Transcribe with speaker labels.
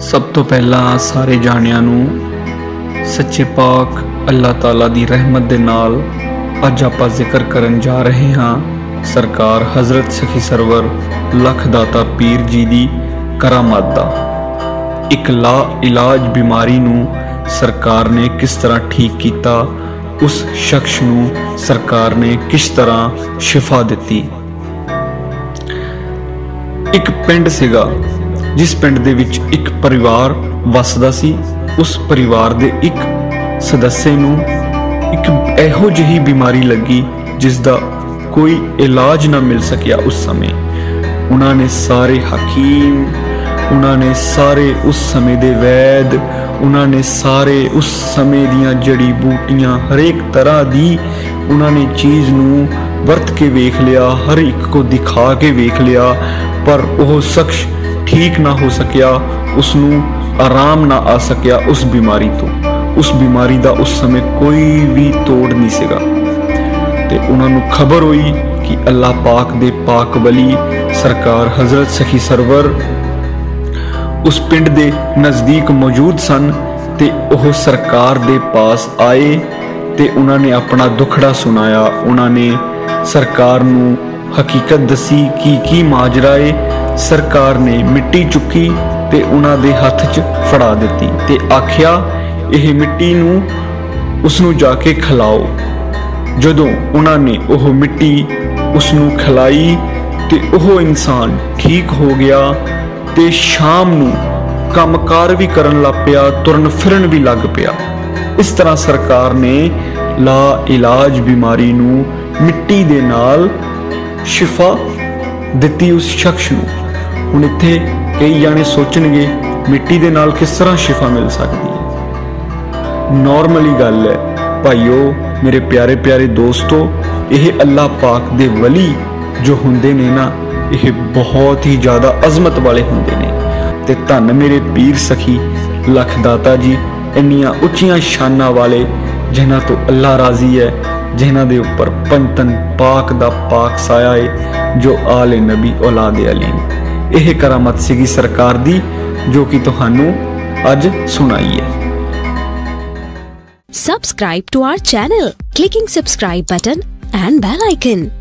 Speaker 1: सब तो पहला सारे जाणिਆਂ ਨੂੰ सच्चे पाक अल्लाह ताला दी रहमत दे नाल अज आपां जिक्र करन जा रहे हाँ सरकार हज़रत सखी सरवर लख दाता पीर जी दी करामत दा। एक ला इलाज बीमारी नूं सरकार ने किस तरह ठीक किया, उस शख्स नूं सरकार ने किस तरह शिफा दिती। एक पिंड सीगा जिस पिंड दे विच एक परिवार वसदा सी। उस परिवार दे एक सदस्य नूं एक एहो जिही बीमारी लगी जिसदा कोई इलाज ना मिल सकिया। उस समय उन्होंने सारे हकीम, उन्होंने सारे उस समय दे वैद, उन्होंने सारे उस समय दियां जड़ी बूटियां हरेक तरह दी उन्होंने चीज़ नूं वरत के वेख लिया, हर एक को दिखा के वेख लिया, पर वह शख्स ठीक ना हो सकिया, उसनूं आराम ना आ सकिया उस बीमारी तो। उस बीमारी का उस समय कोई भी तोड़ नहीं सीगा। ते उन्होंने खबर हुई कि अल्लाह पाक दे पाक वली सरकार हज़रत सखी सरवर उस पिंड दे नज़दीक मौजूद सन। ते वह सरकार दे पास आए ते उन्होंने अपना दुखड़ा सुनाया। उन्होंने सरकार नूं हकीकत दसी की माजरा है। सरकार ने मिट्टी चुकी ते उन्हां दे हथ च फड़ा दिती ते आखिया यह मिट्टी नूं उसनूं जाके खिलाओ। जदों उन्होंने वह मिट्टी उसनूं खिलाई ते वह इंसान ठीक हो गया ते शाम नूं कामकार भी करन लग पिया, तुरन फिरन भी लग पिया। इस तरह सरकार ने ला इलाज बीमारी नूं मिट्टी दे नाल शिफा दिती उस शख्स नूं। हुण इत्थे कई जाने सोचणगे मिट्टी दे नाल किस तरह शिफा मिल सकती है। नॉर्मली गल है भाईओ, मेरे प्यारे प्यारे दोस्तों, यह अल्लाह पाक दे वली जो हुंदे ने ना, यह बहुत ही ज़्यादा अजमत वाले हुंदे ने। ते धन मेरे पीर सखी लख दाता जी इन्नियां उच्चियां शानां वाले जिन्हां तो अल्लाह राजी है, जिन्हां दे उपर पंजतन पाक दा पाक साया है, जो आले नबी औलाद अली। यह करामत सीगी सरकार दी जो कि तुहानू अज सुनाई है।
Speaker 2: Subscribe to our channel, clicking subscribe button and bell icon.